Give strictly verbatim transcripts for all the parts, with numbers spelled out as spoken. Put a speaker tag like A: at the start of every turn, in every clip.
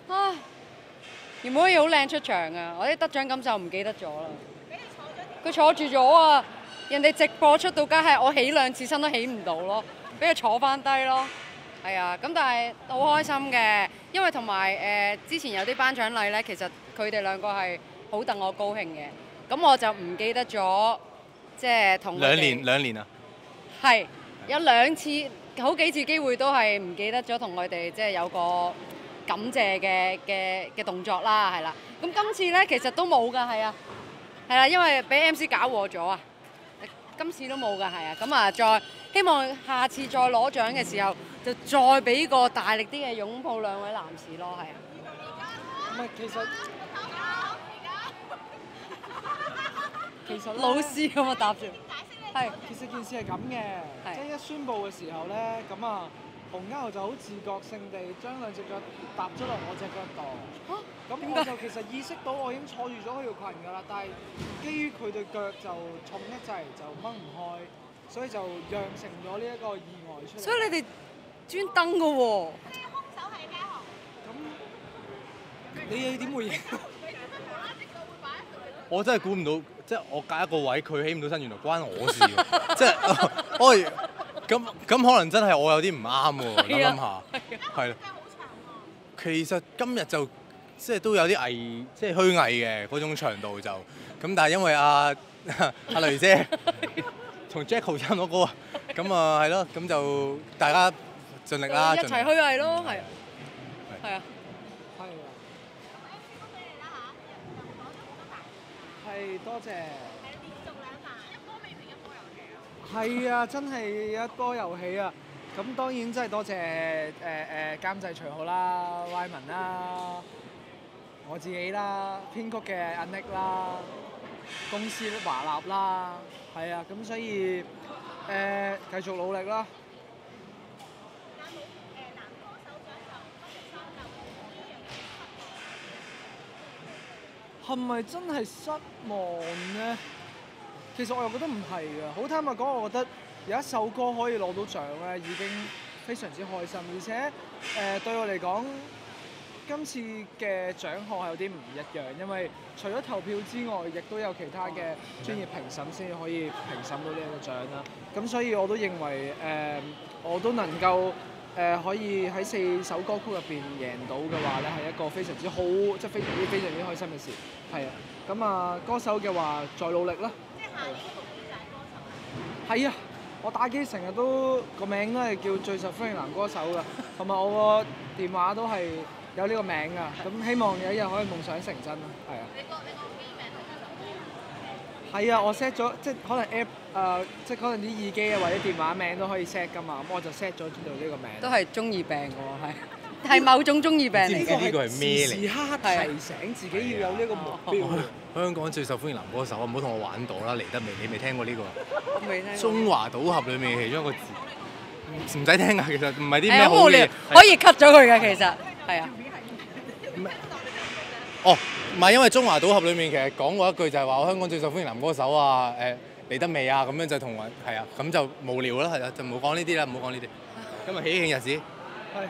A: 唉，原本可以好靚出場啊！我啲得獎感受唔記得咗啦。佢坐住咗啊！人哋直播出到街係我起兩次身都起唔到咯，俾佢坐翻低咯。係啊，咁但係好開心嘅，因為同埋誒之前有啲頒獎禮咧，其實佢哋兩個係好戥我高興嘅。咁我就唔記得咗，即係同
B: 兩年兩年啊。
A: 係有兩次好幾次機會都係唔記得咗同佢哋即係有個感謝嘅嘅嘅動作啦，係啦。咁今次咧其實都冇㗎，係啊，係啦，因為俾 M C 搞和咗啊。今次都冇㗎，係啊。咁啊，再希望下次再攞獎嘅時候，就再俾個大力啲嘅擁抱兩位男士咯，係啊。
C: 唔係，其實其實
A: 老師咁啊答住。係。
C: 其實件事係咁嘅，即係一宣佈嘅時候咧，咁啊，洪家豪就好自覺性地將兩隻腳踏咗落我隻腳度。咁我就其實意識到我已經坐住咗佢條裙㗎啦，但係基於佢對腳就重一滯，就掹唔開，所以就釀成咗呢一個意外出嚟。
A: 所以你哋專登㗎喎。
C: 咁你點回應？
B: 我真係估唔到，即係我隔一個位，佢起唔到身，原來關我事喎！即係，我咁咁可能真係我有啲唔啱喎，諗諗下，係啦。其實今日就即係都有啲偽，即係虛偽嘅嗰種長度就，咁但係因為阿阿雷姐同 Jacko 差唔多高啊，咁啊係咯，咁就大家盡力啦，
A: 一齊虛偽咯，係，係啊。
C: 係多謝。係啊，真係一波遊戲啊！咁當然真係多謝誒誒監製徐浩啦、Y 文啦、我自己啦、編曲嘅阿 Nick 啦、公司華納啦，係啊，咁所以誒繼續努力啦。係咪真係失望呢？其實我又覺得唔係嘅，好坦白講，我覺得有一首歌可以攞到獎咧，已經非常之開心，而且誒、呃、對我嚟講，今次嘅獎項係有啲唔一樣，因為除咗投票之外，亦都有其他嘅專業評審先可以評審到呢一個獎啦。咁所以我都認為誒、呃，我都能夠。誒、呃、可以喺四首歌曲入邊贏到嘅話咧，係一個非常之好，即係非常之非常之開心嘅事。係啊，咁啊歌手嘅話再努力啦。即係下年會唔會就係歌手？係啊，我打機成日都個名都係叫最受歡迎男歌手㗎，同埋我個電話都係有呢個名㗎。咁希望有一日可以夢想成真啦。係啊。你個你個機名係咩？係啊，我 set 咗，即係可能 app 誒、呃，即係可能啲耳機啊或者電話名都可以 set 㗎嘛，咁我就 set 咗做呢個名。
A: 都係中二病㗎喎，係係某種中二病嚟嘅。
B: 呢個係咩嚟？
C: 時時刻刻提醒自己要有呢個目標。
B: 香港最受歡迎男歌手啊！唔好同我玩到啦，嚟得未？你未聽過呢個？
A: 我未聽過。
B: 中華賭俠裡面其中一個字，唔使聽㗎，其實唔係啲咩
A: 係好無聊，
B: 好嘢，
A: 可以 cut 咗佢嘅其實係啊。
B: 哦，唔係因為中華賭俠裡面其實講過一句就係話我香港最受歡迎男歌手啊，誒嚟得未啊？咁樣就同話係啊，咁就無聊啦，係啊，就唔好講呢啲啦，唔好講呢啲。今日喜慶日子。係。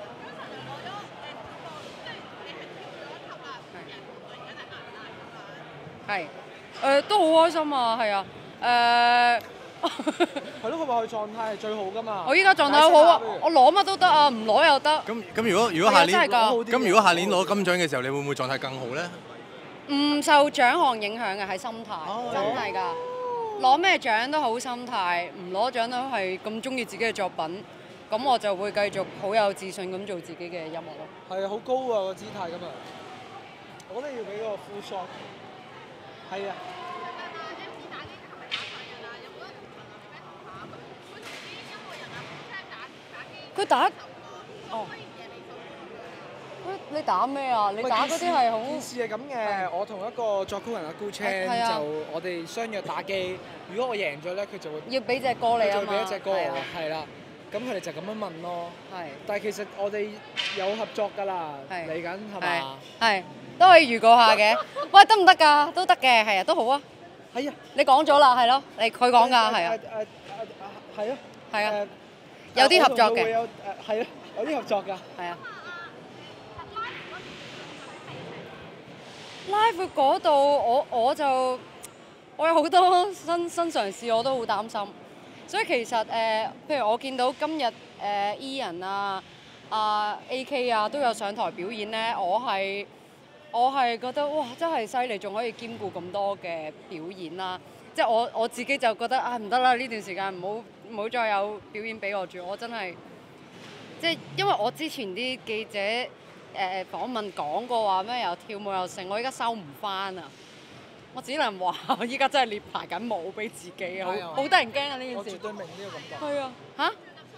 A: 係，誒都好開心啊，係啊，誒。
C: 係咯，佢話佢狀態係最好㗎嘛。
A: 我依家狀態好啊，我攞乜都得啊，唔攞又得。
B: 咁咁如果如果下年
A: 真係㗎
B: 咁如果下年攞金獎嘅時候，你會唔會狀態更好咧？
A: 唔受獎項影響嘅係心態，真係㗎。攞咩獎都好心態，唔攞獎都係咁中意自己嘅作品，咁我就會繼續好有自信咁做自己嘅音樂咯。
C: 係啊，好高啊個姿態咁啊！我覺得要俾個 full shot。係啊。
A: 佢打哦，你打咩啊？你打嗰啲係好。
C: 件事係咁嘅，我同一個作曲人阿 Gu Chan 就我哋相約打機。如果我贏咗咧，佢就會
A: 要俾隻歌你啊嘛。
C: 佢就俾一隻歌我，係啦。咁佢哋就咁樣問咯。
A: 係。
C: 但係其實我哋有合作㗎啦，嚟緊係嘛？
A: 係都可以預告下嘅。喂，得唔得㗎？都得嘅，係啊，都好啊。
C: 係啊。
A: 你講咗啦，係咯，你佢講㗎，係啊。
C: 誒誒誒係啊。
A: 係啊。有啲合作嘅。
C: 有誒係啊，有啲合作㗎。
A: 係啊。 live 嗰度，我我就我有好多新新嘗試，我都好擔心。所以其實誒、呃，譬如我見到今日誒 Ian 啊、啊 A K 啊都有上台表演咧，我係我係覺得哇，真係犀利，仲可以兼顧咁多嘅表演啦。即係我我自己就覺得啊，唔得啦，呢段時間唔好唔好再有表演俾我住，我真係即係因為我之前啲記者誒、呃、訪問講過話咩又跳舞又成，我依家收唔翻啊！我只能話我依家真係練排緊舞俾自己啊，好好得人驚啊呢件事。
C: 我絕對明呢個感覺。
A: 係啊，嚇？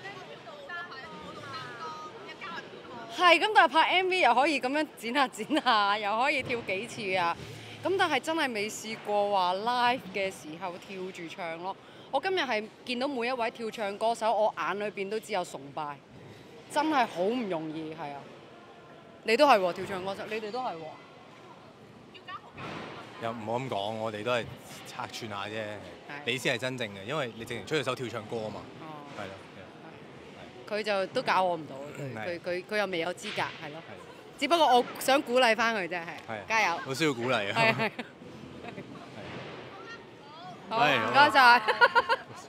A: 係咁，但係拍 M V 又可以咁樣剪下剪下，又可以跳幾次啊！咁但係真係未試過話 live 嘅時候跳住唱咯。我今日係見到每一位跳唱歌手，我眼裏邊都只有崇拜，真係好唔容易，係啊！你都係喎，跳唱歌手，你哋都係喎。
B: 又唔好咁講，我哋都係拆穿下啫。你先係真正嘅，因為你直情出去手跳唱歌啊嘛。哦。係咯。
A: 佢就都教我唔到，佢佢佢又未有資格，係咯。只不過我想鼓勵翻佢啫，係。加油！
B: 好需要鼓勵啊。
A: 係係。好，唔該晒。